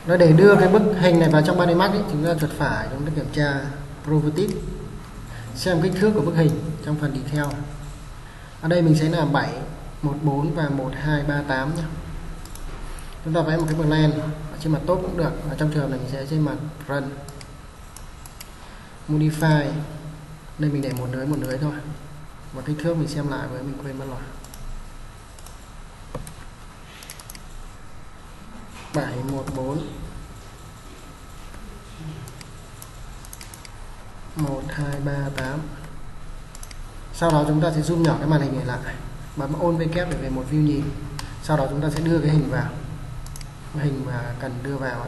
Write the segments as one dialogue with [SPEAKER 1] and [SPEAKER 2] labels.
[SPEAKER 1] Nó để đưa cái bức hình này vào trong body max ấy, chúng ta chuột phải, chúng ta kiểm tra properties, xem kích thước của bức hình trong phần detail. Ở đây mình sẽ làm 7, 14 và 1238 nhé. Chúng ta vẽ một cái plan ở trên mặt top cũng được, ở trong trường này mình sẽ trên mặt run. Modify, đây mình để một lưới thôi, và kích thước mình xem lại với mình quên mất rồi. 714 1238. Sau đó chúng ta sẽ zoom nhỏ cái màn hình này lại, bấm Alt V kép để về một view nhìn. Sau đó chúng ta sẽ đưa cái hình vào, cái hình mà cần đưa vào.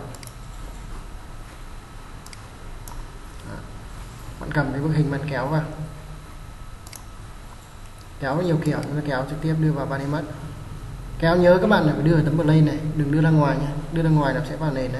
[SPEAKER 1] Bạn cầm cái bức hình bạn kéo vào, kéo nhiều kiểu, chúng ta kéo trực tiếp đưa vào body max. Kéo nhớ các bạn là phải đưa tấm plane này, đừng đưa ra ngoài nhé, đưa ra ngoài nó sẽ vào nền đấy.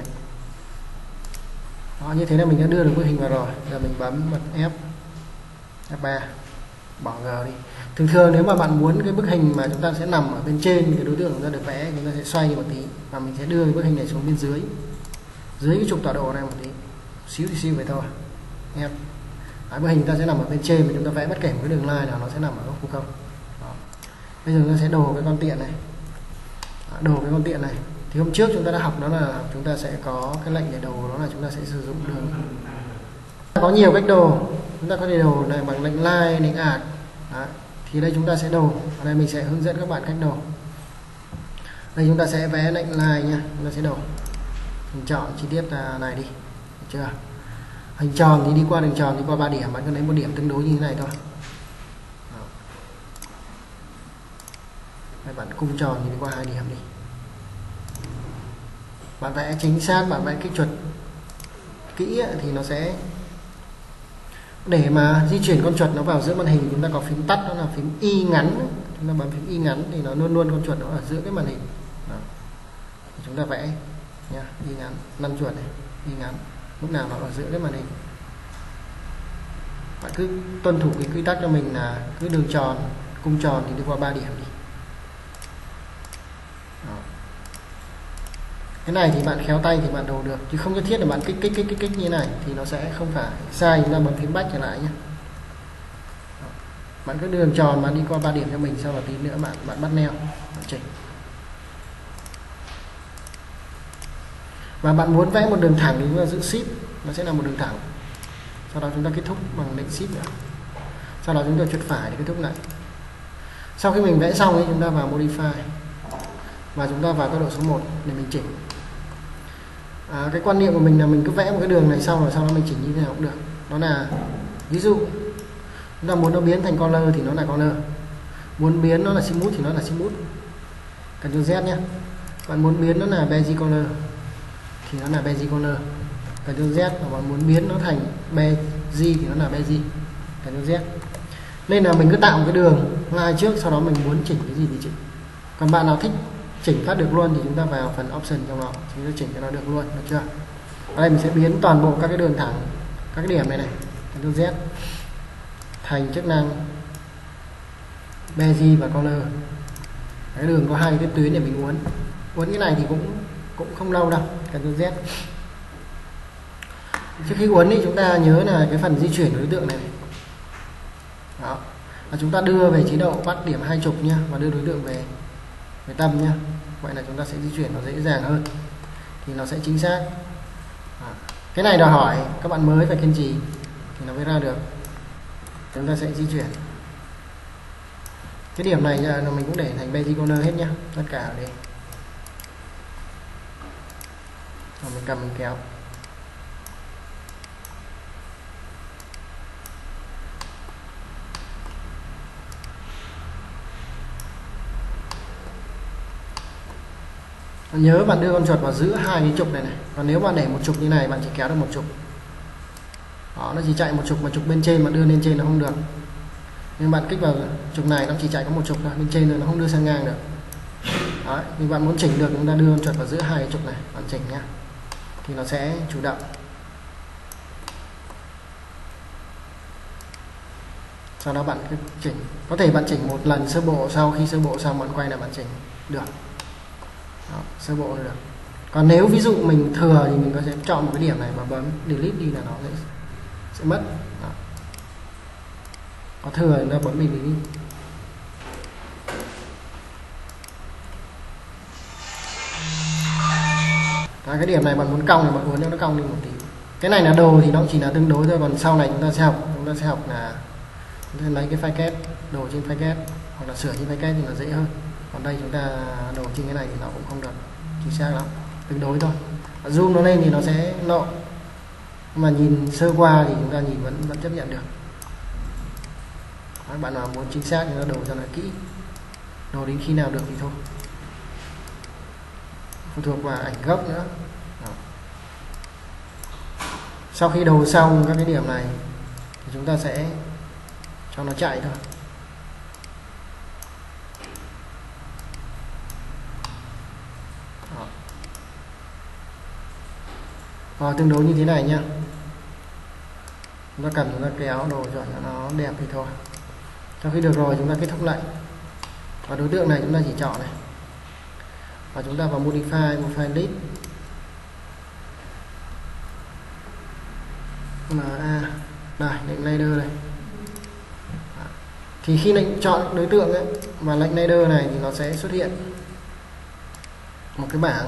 [SPEAKER 1] Đó, như thế là mình đã đưa được bức hình vào rồi. Giờ mình bấm bật F3, bỏ G đi. Thường thường nếu mà bạn muốn cái bức hình mà chúng ta sẽ nằm ở bên trên cái đối tượng chúng ta được vẽ, chúng ta sẽ xoay đi một tí và mình sẽ đưa cái bức hình này xuống bên dưới, dưới cái trục tọa độ này một tí, xíu thì xíu vậy thôi. Em bức hình ta sẽ nằm ở bên trên, mà chúng ta vẽ bất kể một cái đường line nào nó sẽ nằm ở góc không. Đó. Bây giờ chúng ta sẽ đồ cái con tiện này. Đồ cái con tiện này thì hôm trước chúng ta đã học, đó là chúng ta sẽ có cái lệnh để đồ, đó là chúng ta sẽ sử dụng đường. Có nhiều cách đồ, chúng ta có thể đồ này bằng lệnh line, lệnh art. Thì đây chúng ta sẽ đồ, ở đây mình sẽ hướng dẫn các bạn cách đồ. Đây chúng ta sẽ vẽ lệnh line nha, chúng ta sẽ đồ. Mình chọn chi tiết là này đi, được chưa? Hình tròn thì đi qua đường tròn, đi qua 3 điểm, bạn cứ lấy một điểm tương đối như thế này thôi. Đây, bạn cung tròn thì đi qua 2 điểm đi. Bạn vẽ chính xác, bạn vẽ cái chuột kỹ thì nó sẽ, để mà di chuyển con chuột nó vào giữa màn hình, chúng ta có phím tắt, đó là phím Y ngắn. Chúng ta bấm phím Y ngắn thì nó luôn luôn con chuột nó ở giữa cái màn hình. Đó. Chúng ta vẽ nha, Y ngắn, 5 chuột này, Y ngắn, lúc nào nó ở giữa cái màn hình. Bạn cứ tuân thủ cái quy tắc cho mình là cứ đường tròn, cung tròn thì đi qua 3 điểm đi. Đó. Cái này thì bạn khéo tay thì bạn đồ được, chứ không nhất thiết là bạn kích như này thì nó sẽ không phải sai. Chúng ta bấm phím back trở lại nhé. Bạn cứ đường tròn bạn đi qua 3 điểm cho mình, sau đó tí nữa bạn bắt neo, bạn chỉnh. Và bạn muốn vẽ một đường thẳng thì chúng ta giữ shift, nó sẽ là một đường thẳng. Sau đó chúng ta kết thúc bằng lệnh shift nữa. Sau đó chúng ta chuột phải để kết thúc lại. Sau khi mình vẽ xong thì chúng ta vào modify và chúng ta vào tốc độ số 1 để mình chỉnh. Cái quan niệm của mình là mình cứ vẽ một cái đường này xong rồi sau đó mình chỉnh như thế nào cũng được. Đó là ví dụ chúng ta muốn nó biến thành color thì nó là color, muốn biến nó là smooth thì nó là smooth. Ctrl Z nhé. Bạn muốn biến nó là beige color thì nó là beige color, Ctrl Z. Và bạn muốn biến nó thành beige thì nó là beige, Ctrl Z. Nên là mình cứ tạo một cái đường line trước, sau đó mình muốn chỉnh cái gì thì chỉnh. Còn bạn nào thích chỉnh phát được luôn thì chúng ta vào phần option trong đó, chúng ta chỉnh cho nó được luôn, được chưa? Ở đây mình sẽ biến toàn bộ các cái đường thẳng, các cái điểm này này, Ctrl Z, thành chức năng beige và color. Cái đường có 2 cái tuyến để mình uốn cái này thì cũng không lâu đâu, Ctrl Z. Trước khi uốn thì chúng ta nhớ là cái phần di chuyển của đối tượng này. Đó. Và chúng ta đưa về chế độ bắt điểm 20 nhá, và đưa đối tượng về tâm nhá. Vậy là chúng ta sẽ di chuyển nó dễ dàng hơn, thì nó sẽ chính xác. Cái này đòi hỏi các bạn mới phải kiên trì thì nó mới ra được. Chúng ta sẽ di chuyển. Cái điểm này là mình cũng để thành beige color hết nhá, tất cả ở đây. Rồi mình cầm mình kéo. Nhớ bạn đưa con chuột vào giữa 2 cái trục này này. Còn nếu bạn để một trục như này, bạn chỉ kéo được một trục. Đó, nó chỉ chạy một trục, mà trục bên trên mà đưa lên trên nó không được. Nhưng bạn kích vào trục này nó chỉ chạy có một trục thôi, bên trên rồi nó không đưa sang ngang được. Đấy, thì bạn muốn chỉnh được chúng ta đưa con chuột vào giữa 2 cái trục này, bạn chỉnh nhá. Thì nó sẽ chủ động. Sau đó bạn cứ chỉnh. Có thể bạn chỉnh một lần sơ bộ, sau khi sơ bộ xong bạn quay lại bạn chỉnh được. Đó, sơ bộ được. Còn nếu ví dụ mình thừa thì mình có thể chọn một cái điểm này và bấm delete đi là nó sẽ mất. Đó. Có thừa thì ta bấm delete đi. Đó, cái điểm này bạn muốn cong thì bạn muốn cho nó cong đi một tí. Cái này là đồ thì nó chỉ là tương đối thôi, còn sau này chúng ta sẽ học là chúng ta lấy cái file kết, đồ trên file kết hoặc là sửa trên file kết thì nó dễ hơn. Còn đây chúng ta đồ trên cái này thì nó cũng không được chính xác lắm, tương đối thôi. Zoom nó lên thì nó sẽ lộ, mà nhìn sơ qua thì chúng ta nhìn vẫn chấp nhận được. Các bạn nào muốn chính xác thì nó đồ cho nó kỹ, đồ đến khi nào được thì thôi, phụ thuộc vào ảnh gốc nữa. Đó. Sau khi đồ xong các cái điểm này thì chúng ta sẽ cho nó chạy thôi. Đó. Rồi, tương đối như thế này nhá. Chúng ta cần chúng ta kéo đồ cho nó đẹp thì thôi. Sau khi được rồi chúng ta kết thúc lại. Và đối tượng này chúng ta chỉ chọn này. Và chúng ta vào modify, một file list. Đây, lệnh layer đây. Thì khi lệnh chọn đối tượng ấy, và lệnh layer này thì nó sẽ xuất hiện một cái bảng.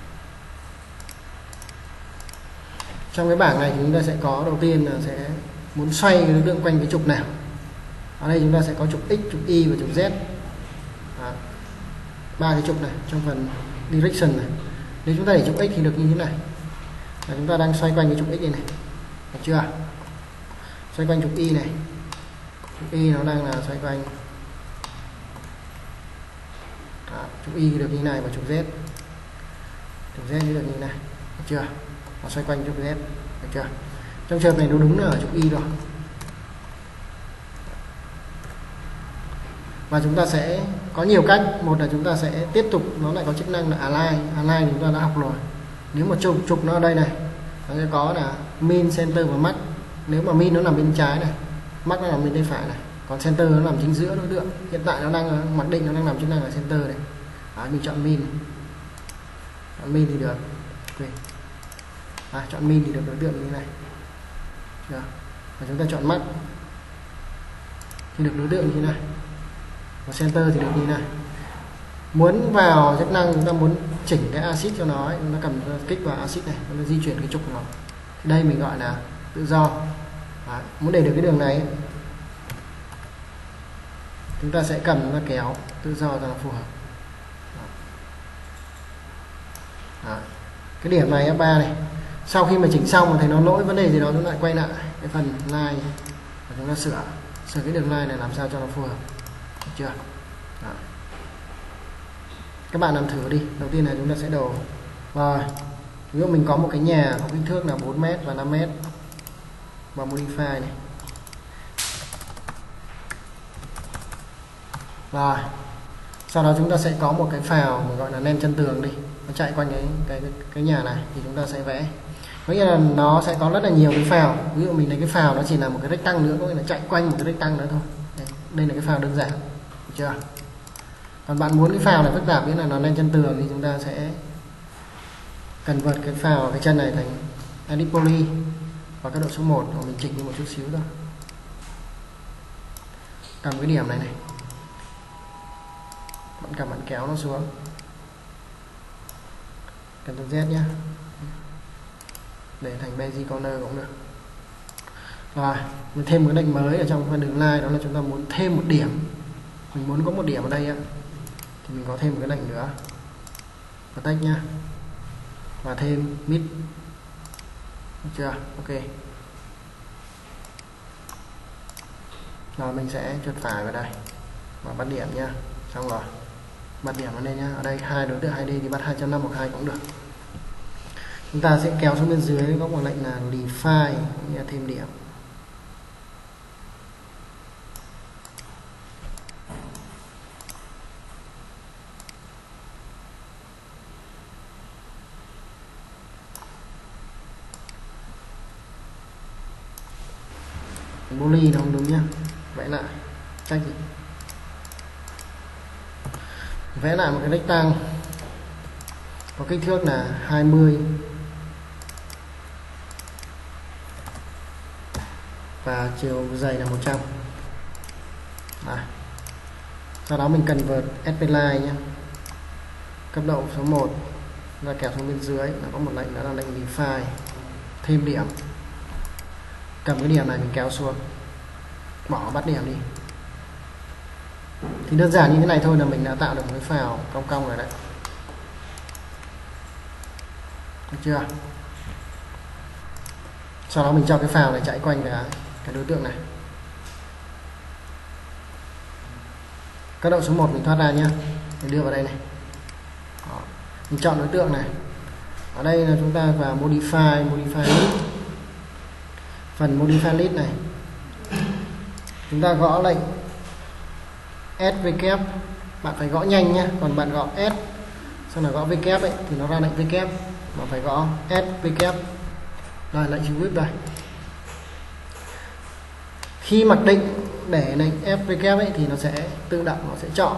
[SPEAKER 1] Trong cái bảng này thì chúng ta sẽ có đầu tiên là sẽ muốn xoay cái đối tượng quanh cái trục nào. Ở đây chúng ta sẽ có trục X, trục Y và trục Z. Ba cái trục này trong phần direction này. Nếu chúng ta để trục X thì được như thế này. Và chúng ta đang xoay quanh cái trục X này, được chưa? Xoay quanh trục Y này. Trục Y nó đang là xoay quanh. Đó, trục Y được như thế này và trục Z. Trục Z thì được như thế này, được chưa? Nó xoay quanh trục Z, được chưa? Trong trường hợp này nó đúng là ở trục Y rồi. Và chúng ta sẽ có nhiều cách. Một là chúng ta sẽ tiếp tục, nó lại có chức năng là align. Align thì chúng ta đã học rồi. Nếu mà trục nó ở đây này, nó sẽ có là min, center và max. Nếu mà min nó nằm bên trái này, max nó nằm bên tay phải này, còn center nó nằm chính giữa đối tượng. Hiện tại nó đang mặc định nó đang nằm chức năng là center này. Đó, mình chọn min. Chọn min thì được. Chọn min thì được đối tượng như thế này. Được. Và chúng ta chọn max thì được đối tượng như thế này. Và center thì được như thế này. Muốn vào chức năng chúng ta muốn chỉnh cái axit cho nó ấy, chúng ta cầm kích vào axit này, chúng ta di chuyển cái trục của nó. Thì đây mình gọi là tự do. Đấy. Muốn để được cái đường này ấy, chúng ta sẽ cầm, chúng ta kéo tự do cho nó phù hợp. Đấy. Cái điểm này F3 này, sau khi mà chỉnh xong mà thấy nó lỗi vấn đề gì đó, chúng ta lại quay lại cái phần line và chúng ta sửa cái đường line này làm sao cho nó phù hợp, được chưa? Đó. Các bạn làm thử đi. Đầu tiên là chúng ta sẽ đồ rồi, ví dụ mình có một cái nhà có kích thước là 4m và 5m, và modify này. Rồi sau đó chúng ta sẽ có một cái phào mình gọi là len chân tường đi, nó chạy quanh cái nhà này thì chúng ta sẽ vẽ. Có nghĩa là nó sẽ có rất là nhiều cái phào. Ví dụ mình lấy cái phào nó chỉ là một cái rectangle nữa, có nghĩa là chạy quanh một cái rectangle nữa thôi. Đây là cái phào đơn giản, được chưa? Còn bạn muốn cái phào này phức tạp, nghĩa là nó lên chân tường, thì chúng ta sẽ cần vượt cái phào, cái chân này thành edit poly và cái độ số 1, và mình chỉnh đi một chút xíu thôi. Cầm cái điểm này này, bạn cầm bạn kéo nó xuống, Ctrl Z nhé, để thành basic corner cũng được. Rồi mình thêm một cái lệnh mới ở trong phần đường line, đó là chúng ta muốn thêm một điểm. Mình muốn có một điểm ở đây á, thì mình có thêm một cái lệnh nữa, protect nhá, và thêm mid, được chưa? Ok. Rồi mình sẽ chuột phải vào đây và bắt điểm nhá. Xong rồi bắt điểm vào đây nhá. Ở đây hai đối tượng 2D thì bắt 2.5 hoặc 2 cũng được. Chúng ta sẽ kéo xuống bên dưới, có một lệnh là refine, nghĩa là thêm điểm. Poly nó không đúng nhá, vẽ lại cách gì, vẽ lại một cái rectangle có kích thước là 20 và chiều dày là 100. Sau đó mình cần vợt SPLine nhé, cấp độ số 1 và kéo xuống bên dưới, nó có một lệnh đó là lệnh define, thêm điểm, cầm cái điểm này mình kéo xuống, bỏ bắt điểm đi. Thì đơn giản như thế này thôi là mình đã tạo được một cái phào cong cong rồi đấy, được chưa? Sau đó mình cho cái phào này chạy quanh cái đối tượng này. Cấp độ số 1 mình thoát ra nhé, mình đưa vào đây này. Đó. Mình chọn đối tượng này. Ở đây là chúng ta vào modify list. Phần modify list này chúng ta gõ lệnh svk, bạn phải gõ nhanh nhé, còn bạn gõ s xong là gõ vk ấy thì nó ra lệnh vk, mà phải gõ svk. Đây lệnh chữ whip đây. Khi mặc định để lệnh svk ấy thì nó sẽ tự động nó sẽ chọn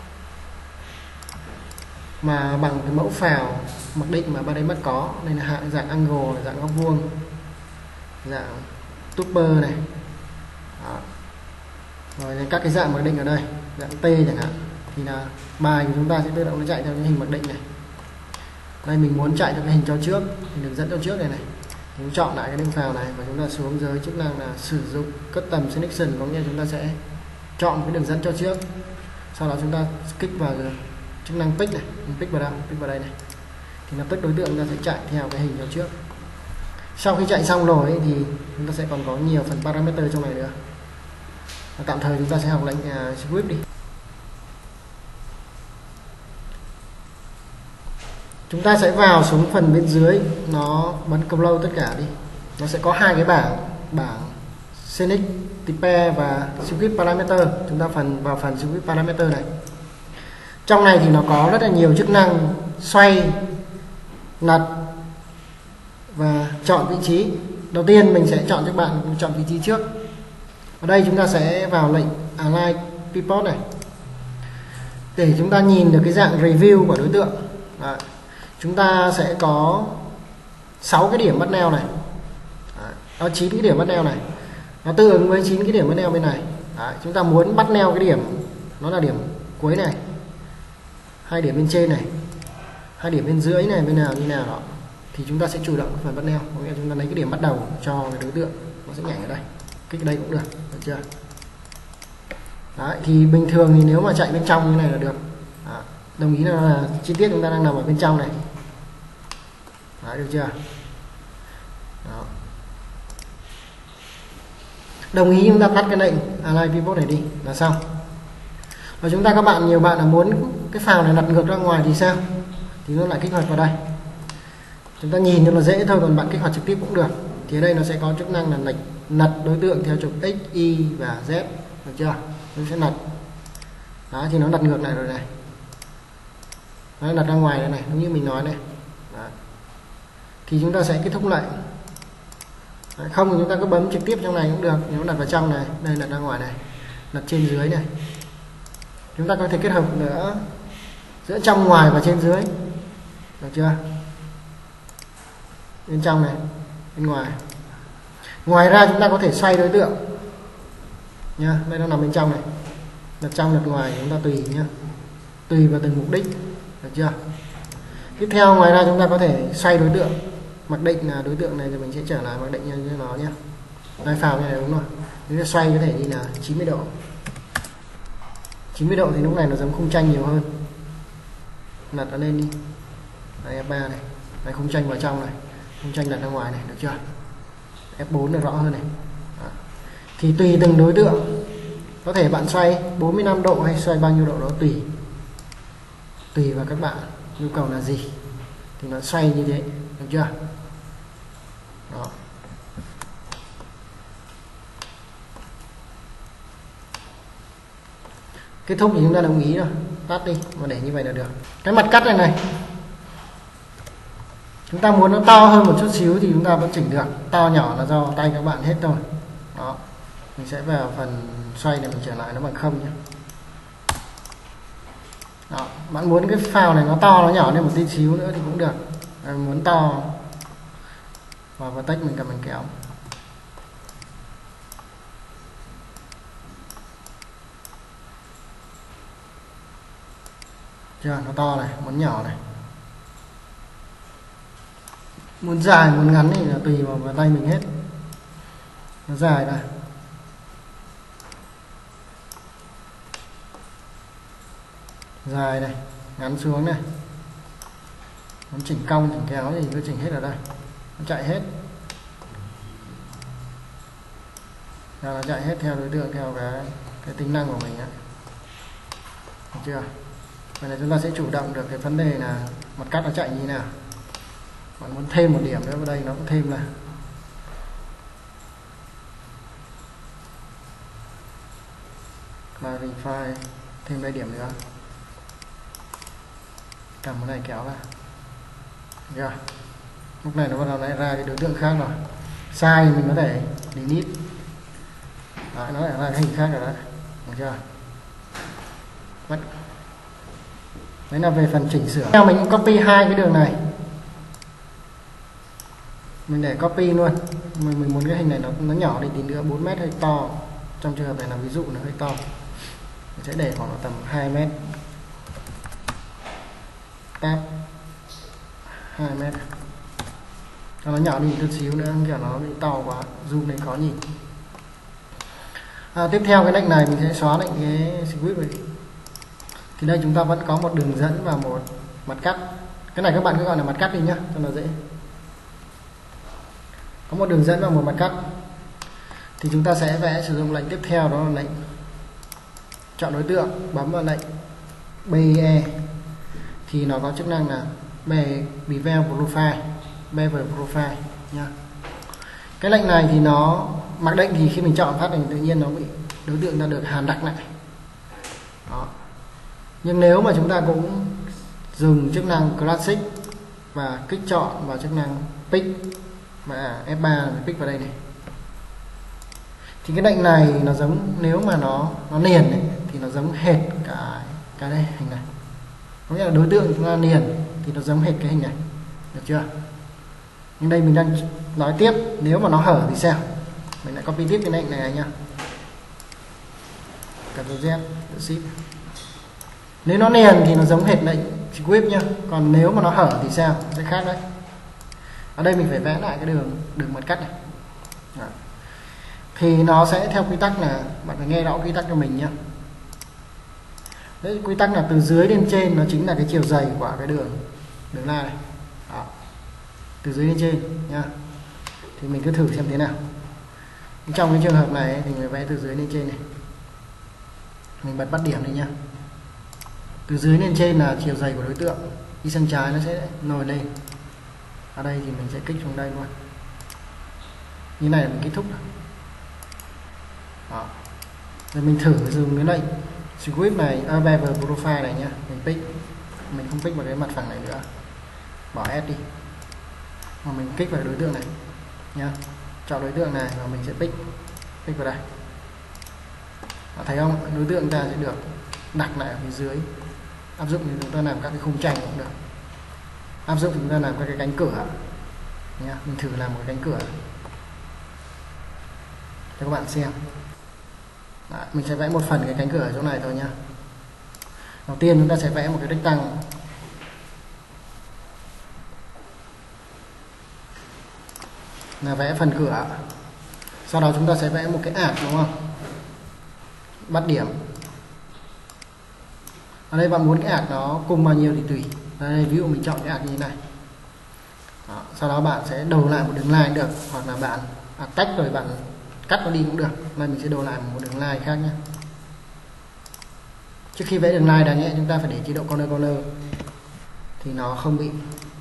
[SPEAKER 1] mà bằng cái mẫu phào mặc định mà bạn ấy mất có. Đây là dạng angle, dạng góc vuông, dạng tupper này. Đó. Rồi các cái dạng mặc định ở đây, dạng T chẳng hạn, thì là bài của chúng ta sẽ tự động nó chạy theo cái hình mặc định này. Đây mình muốn chạy theo cái hình cho trước, thì đường dẫn cho trước này này. Chúng chọn lại cái đường phào này và chúng ta xuống dưới chức năng là sử dụng custom selection, có nghĩa là chúng ta sẽ chọn cái đường dẫn cho trước. Sau đó chúng ta kích vào chức năng pick này, mình pick vào đâu? Pick vào đây này. Thì lập tức đối tượng chúng ta sẽ chạy theo cái hình cho trước. Sau khi chạy xong rồi thì chúng ta sẽ còn có nhiều phần parameter trong này nữa. Và tạm thời chúng ta sẽ học lệnh script đi. Chúng ta sẽ vào xuống phần bên dưới, nó bấm close tất cả đi. Nó sẽ có hai cái bảng scenic type và script parameter. Chúng ta vào phần script parameter này. Trong này thì nó có rất là nhiều chức năng xoay, lật và chọn vị trí. Đầu tiên mình sẽ chọn cho bạn chọn vị trí trước. Ở đây chúng ta sẽ vào lệnh align pivot này để chúng ta nhìn được cái dạng review của đối tượng. Đấy. Chúng ta sẽ có 6 cái điểm bắt neo này. Đấy. Đó 9 cái điểm bắt neo này. Nó tương ứng với 9 cái điểm bắt neo bên này. Đấy. Chúng ta muốn bắt neo cái điểm nó là điểm cuối này, 2 điểm bên trên này, 2 điểm bên dưới này, bên nào như nào đó, thì chúng ta sẽ chủ động phần bắt neo. Có nghĩa là chúng ta lấy cái điểm bắt đầu cho cái đối tượng, nó sẽ nhảy ở đây, kích ở đây cũng được, được chưa? Đấy, thì bình thường thì nếu mà chạy bên trong như này là được. Đó. Đồng ý là chi tiết chúng ta đang nằm ở bên trong này. Đấy, được chưa? Đó. Đồng ý chúng ta tắt cái lệnh align pivot này đi là xong. Và chúng ta nhiều bạn là muốn cái phào này lật ngược ra ngoài thì sao? Thì nó lại kích hoạt vào đây. Chúng ta nhìn cho nó dễ thôi, còn bạn kích hoạt trực tiếp cũng được. Thì ở đây nó sẽ có chức năng là lật đối tượng theo trục X, Y và Z, được chưa? Nó sẽ lật. Đó, thì nó lật ngược lại rồi này. Nó lật ra ngoài đây này, đúng như mình nói này. Đó. Thì chúng ta sẽ kết thúc lệnh. Không thì chúng ta cứ bấm trực tiếp trong này cũng được. Nếu đặt vào trong này, đây lật ra ngoài này, lật trên dưới này. Chúng ta có thể kết hợp nữa giữa trong ngoài và trên dưới, được chưa? Bên trong này, bên ngoài. Ngoài ra chúng ta có thể xoay đối tượng nha. Đây nó nằm bên trong này, lật trong lật ngoài chúng ta tùy nhá, tùy vào từng mục đích, được chưa? Tiếp theo ngoài ra chúng ta có thể xoay đối tượng, mặc định là đối tượng này rồi mình sẽ trở lại mặc định như nó nhé. Đây phào như này đúng rồi, chúng ta xoay có thể đi là 90 độ. 90 độ thì lúc này nó giống khung tranh nhiều hơn. Lật nó lên đi. Đây F3 này. Đây khung tranh vào trong này. Khung tranh đặt ra ngoài này, được chưa? F4 là rõ hơn này. Đó. Thì tùy từng đối tượng, có thể bạn xoay 45 độ hay xoay bao nhiêu độ đó tùy. Tùy vào các bạn nhu cầu là gì thì nó xoay như thế, được chưa? Đó. Kết thúc thì chúng ta đồng ý rồi, tắt đi và để như vậy là được. Cái mặt cắt này chúng ta muốn nó to hơn một chút xíu thì chúng ta vẫn chỉnh được, to nhỏ là do tay các bạn hết thôi. Đó, mình sẽ vào phần xoay này, mình trở lại nó bằng 0 nhé. Đó, Bạn muốn cái phào này nó to nó nhỏ lên một tí xíu nữa thì cũng được. Muốn to và vertex mình cầm mình kéo. Chưa, nó to này, muốn nhỏ này. Muốn dài, muốn ngắn thì là tùy vào tay mình hết. Nó dài này. Dài này, ngắn xuống này. Muốn chỉnh cong, chỉnh kéo thì cứ chỉnh hết ở đây. Nó chạy hết. Nó chạy hết theo đối tượng, theo cái tính năng của mình á. Được chưa? Vậy là chúng ta sẽ chủ động được cái vấn đề là mặt cắt nó chạy như thế nào. Bạn muốn thêm một điểm nữa vào đây nó cũng thêm là clarify, thêm đây điểm nữa. Cầm cái này kéo ra. Được. Lúc này nó bắt đầu lại ra cái đối tượng khác rồi. Sai mình có thể delete. Đấy, nó lại ra cái hình khác rồi đấy. Được chưa? Mất. Đấy là về phần chỉnh sửa. Theo mình cũng copy hai cái đường này. Mình để copy luôn. Mình muốn cái hình này nó nhỏ thì tí nữa 4 mét hơi to. Trong trường hợp này là ví dụ nó hơi to. Mình sẽ để khoảng tầm 2 mét. Tab 2 mét. Cho nó nhỏ đi chút xíu nữa, kiểu nó bị to quá, zoom này khó nhìn. Tiếp theo cái lệnh này mình sẽ xóa lệnh cái script này. Thì đây chúng ta vẫn có một đường dẫn và một mặt cắt. Cái này các bạn cứ gọi là mặt cắt đi nhá, cho nó dễ. Có một đường dẫn và một mặt cắt. Thì chúng ta sẽ vẽ sử dụng lệnh tiếp theo, đó là lệnh chọn đối tượng, bấm vào lệnh BE. Thì nó có chức năng là Bevel Profile nha. Cái lệnh này thì nó mặc định thì khi mình chọn phát thì tự nhiên nó bị đối tượng ta được hàn đặc lại. Đó. Nhưng nếu mà chúng ta cũng dùng chức năng Classic và kích chọn vào chức năng Pick và F3 pick vào đây này, thì cái lệnh này nó giống, nếu mà nó liền này, thì nó giống hệt cái đây hình này. Có nghĩa là đối tượng chúng ta liền thì nó giống hệt cái hình này, được chưa? Nhưng đây mình đang nói tiếp, nếu mà nó hở thì sao? Mình lại copy tiếp cái lệnh này nhá. Ctrl Z, Shift. Nếu nó liền thì nó giống hệt lệnh script nhá. Còn nếu mà nó hở thì sao? Sẽ khác đấy. Ở đây mình phải vẽ lại cái đường mặt cắt này. Đó. Thì nó sẽ theo quy tắc là, bạn phải nghe rõ quy tắc cho mình nhá. Đấy, quy tắc là từ dưới lên trên nó chính là cái chiều dày của cái đường line này. Đó. Từ dưới lên trên nha. Thì mình cứ thử xem thế nào. Trong cái trường hợp này thì mình vẽ từ dưới lên trên này. Mình bật bắt điểm này nhá. Từ dưới lên trên là chiều dày của đối tượng, đi sang trái nó sẽ nổi lên. Ở đây thì mình sẽ kích xuống đây luôn. Như này là mình kết thúc rồi. Đó. Rồi mình thử dùng cái lệnh script này, Bevel Profile này nhá. Mình pick, mình không pick vào cái mặt phẳng này nữa, bỏ S đi, mà mình kích vào đối tượng này nhá. Chọn đối tượng này và mình sẽ pick vào đây. Đó, thấy không? Đối tượng ta sẽ được đặt lại ở phía dưới. Áp dụng thì chúng ta làm các cái khung tranh cũng được. Áp dụng chúng ta làm các cái cánh cửa nhá. Mình thử làm một cái cánh cửa cho các bạn xem. Đó, mình sẽ vẽ một phần cái cánh cửa ở chỗ này thôi nhá. Đầu tiên chúng ta sẽ vẽ một cái rectangle. Là vẽ phần cửa. Sau đó chúng ta sẽ vẽ một cái ạt, đúng không? Bắt điểm. Ở đây bạn muốn cái ạt nó cùng bao nhiêu thì tùy. Đây, ví dụ mình chọn cái ạt như thế này. Đó, sau đó bạn sẽ đầu lại một đường line được, hoặc là bạn tách rồi bạn cắt nó đi cũng được. Đây mình sẽ đầu lại một đường line khác nhé. Trước khi vẽ đường line đáng nhẽ chúng ta phải để chế độ corner thì nó không bị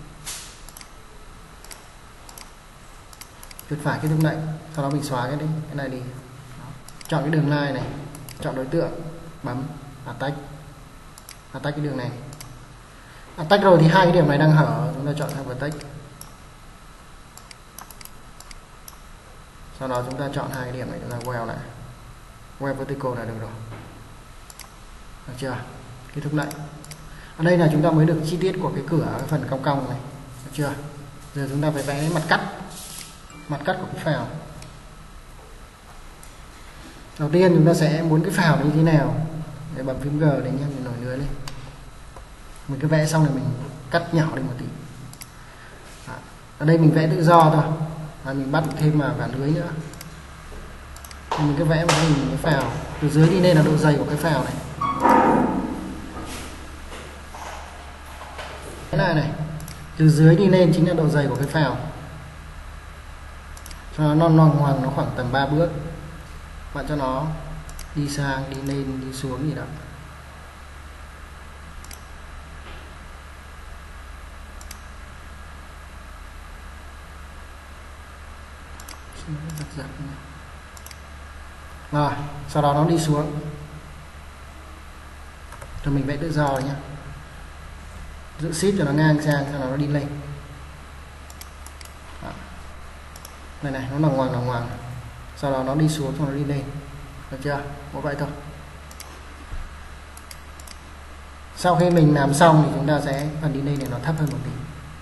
[SPEAKER 1] chuột phải cái thúc lệnh. Sau đó mình xóa cái này đi. Đó. Chọn cái đường line này, chọn đối tượng, bấm tách cái đường này. Tách rồi thì hai cái điểm này đang hở, chúng ta chọn sang vertex. Sau đó chúng ta chọn hai cái điểm này, chúng ta queo lại, queo vertical là được rồi. Được chưa? Kết thúc lại. Ở đây là chúng ta mới được chi tiết của cái cửa, cái phần cong cong này, được chưa? Giờ chúng ta phải vẽ mặt cắt của cái phào. Đầu tiên chúng ta sẽ muốn cái phào như thế nào, để bấm phím G để nhé, mình nổi lưới lên. Mình cứ vẽ xong rồi mình cắt nhỏ đi một tí. Ở đây mình vẽ tự do thôi, và mình bắt thêm vào cả lưới nữa. Mình cứ vẽ một cái phào từ dưới đi lên là độ dày của cái phào này. Cái này từ dưới đi lên chính là độ dày của cái phào. Cho nó non hoàng, nó khoảng tầm 3 bước. Bạn cho nó đi sang, đi lên, đi xuống gì đó. Rồi, sau đó nó đi xuống. Rồi mình vẽ tự do nhé. Giữ shift cho nó ngang sang, sau đó nó đi lên. Đó. Này này, nó nòng ngoằng. Sau đó nó đi xuống, sau đó nó đi lên. Được chưa? Có vậy thôi. Sau khi mình làm xong thì chúng ta sẽ phần đi lên để nó thấp hơn một tí.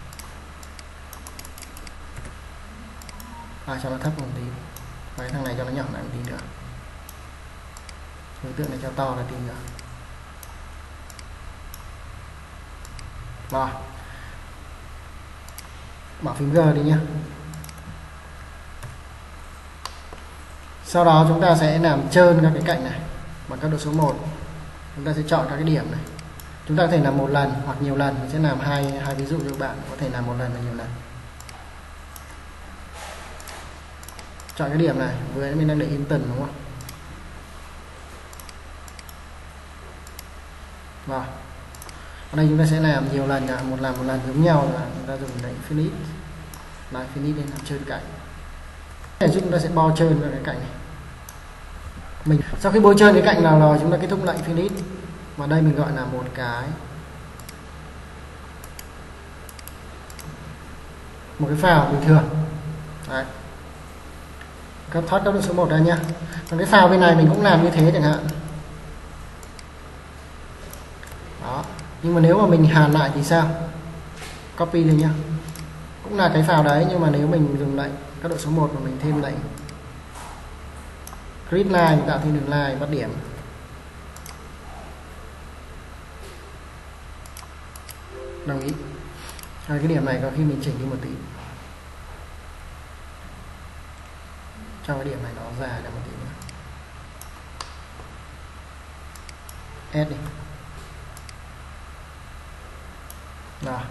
[SPEAKER 1] Cho nó thấp một tí. Và cái thằng này cho nó nhỏ lại một tí nữa. Đối tượng này cho to là tí nữa. Rồi. Bỏ phím G đi nhé. Sau đó chúng ta sẽ làm trơn các cái cạnh này bằng cấp độ số 1. Chúng ta sẽ chọn các cái điểm này. Chúng ta có thể làm một lần hoặc nhiều lần. Mình sẽ làm hai ví dụ cho các bạn, có thể làm một lần và nhiều lần. Chọn cái điểm này, vừa mình đang để instant đúng không? Rồi. Ở đây chúng ta sẽ làm nhiều lần, một lần giống nhau là chúng ta dùng đánh finish. Lại finish để làm trơn cạnh. Để chúng ta sẽ bo trơn vào cái cạnh này. Mình sau khi bôi trơn cái cạnh nào rồi chúng ta kết thúc lệnh finish. Và đây mình gọi là một cái phào bình thường. Đấy. Thoát cấp độ số 1 ra nhá. Còn cái phào bên này mình cũng làm như thế chẳng hạn. Đó. Nhưng mà nếu mà mình hàn lại thì sao? Copy lên nhá. Cũng là cái phào đấy, nhưng mà nếu mình dùng lệnh cấp độ số 1 mà mình thêm lệnh grid line, tạo thêm đường line bắt điểm. Đồng ý. Cái điểm này có khi mình chỉnh đi một tí. Cho cái điểm này nó ra ra một tí nữa. Add đi. Rồi.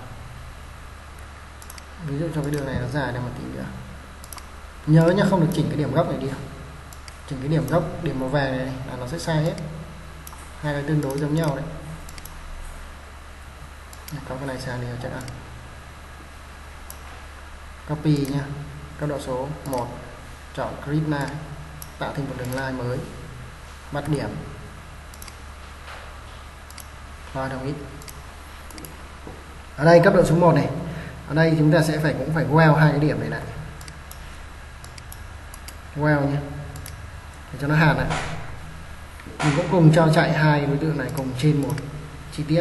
[SPEAKER 1] Ví dụ cho cái đường này nó dài ra một tí nữa. Nhớ nhá, không được chỉnh cái điểm góc này đi. Chỉnh cái điểm góc, điểm màu vàng này là nó sẽ sai hết. Hai cái tương đối giống nhau đấy. Có cái này sang đi chắc ăn. Copy nha. Cấp độ số 1. Chọn grid line, tạo thêm một đường line mới, bắt điểm. Rồi, đồng ý. Ở đây cấp độ số 1 này, ở đây chúng ta sẽ cũng phải well hai cái điểm này lại. Well nhé, để cho nó hàn lại. Mình cũng cùng cho chạy hai đối tượng này cùng trên một chi tiết.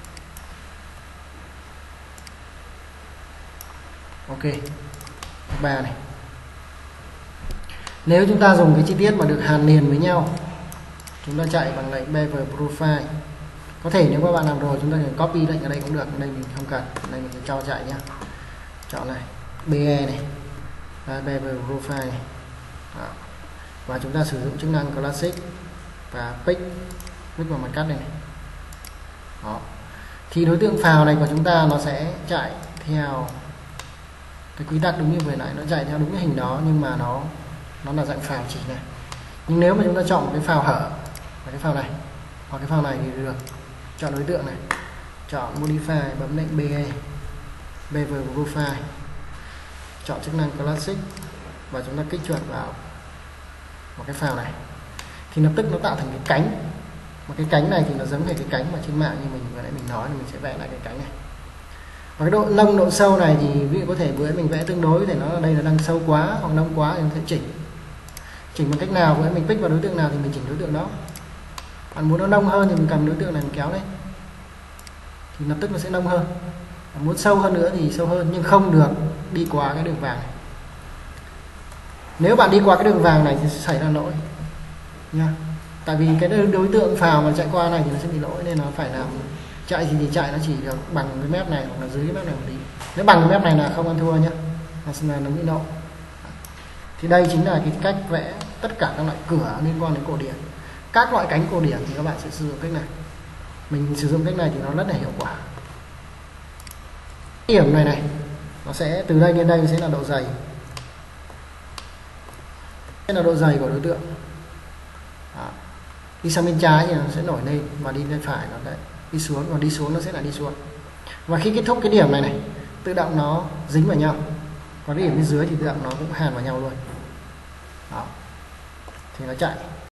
[SPEAKER 1] Ok. 3 này. Nếu chúng ta dùng cái chi tiết mà được hàn liền với nhau, chúng ta chạy bằng lệnh Bevel Profile. Có thể nếu các bạn làm rồi chúng ta có copy lệnh ở đây cũng được, ở đây mình không cần, ở đây mình sẽ cho chạy nhé. Chọn này, BE này, Bevel Profile này. Đó. Và chúng ta sử dụng chức năng Classic và Pick vào mặt cắt này, này. Đó. Thì đối tượng phào này của chúng ta nó sẽ chạy theo cái quy tắc đúng như vừa nãy, nó chạy theo đúng cái hình đó, nhưng mà nó là dạng phào chỉ này. Nhưng nếu mà chúng ta chọn một cái phào hở, cái phào này hoặc cái phào này thì được. Chọn đối tượng này, chọn Modify, bấm lệnh BE, Bevel Profile, chọn chức năng Classic và chúng ta kích chuột vào một cái phào này, thì lập tức nó tạo thành cái cánh. Mà cái cánh này thì nó giống như cái cánh mà trên mạng như mình vừa nãy mình nói, thì mình sẽ vẽ lại cái cánh này. Và cái độ nông, độ sâu này thì ví dụ có thể bữa mình vẽ tương đối, thì nó ở đây là đang sâu quá hoặc nông quá thì mình sẽ chỉnh bằng cách nào. Bữa mình pick vào đối tượng nào thì mình chỉnh đối tượng đó. Bạn muốn nó nông hơn thì mình cầm đối tượng này mình kéo lên. thì lập tức nó sẽ nông hơn. Muốn sâu hơn nữa thì sâu hơn, nhưng không được đi qua cái đường vàng này. Nếu bạn đi qua cái đường vàng này thì sẽ xảy ra lỗi nha. Tại vì cái đối tượng phào mà chạy qua này thì nó sẽ bị lỗi, nên nó phải làm chạy thì chạy nó chỉ được bằng cái mép này hoặc là dưới cái mép này một tí. Nếu bằng cái mép này là không ăn thua nhá, nó bị lỗi. Thì đây chính là cái cách vẽ tất cả các loại cửa liên quan đến cổ điển. Các loại cánh cổ điển thì các bạn sẽ sử dụng cách này. Mình sử dụng cách này thì nó rất là hiệu quả. Điểm này nó sẽ từ đây đến đây sẽ là độ dày. Đây là độ dày của đối tượng. Đó. Đi sang bên trái thì nó sẽ nổi lên, và đi bên phải nó lại đi xuống, và đi xuống nó sẽ lại đi xuống. Và khi kết thúc cái điểm này tự động nó dính vào nhau. Còn cái điểm bên dưới thì tự động nó cũng hàn vào nhau luôn. Đó. Thì nó chạy.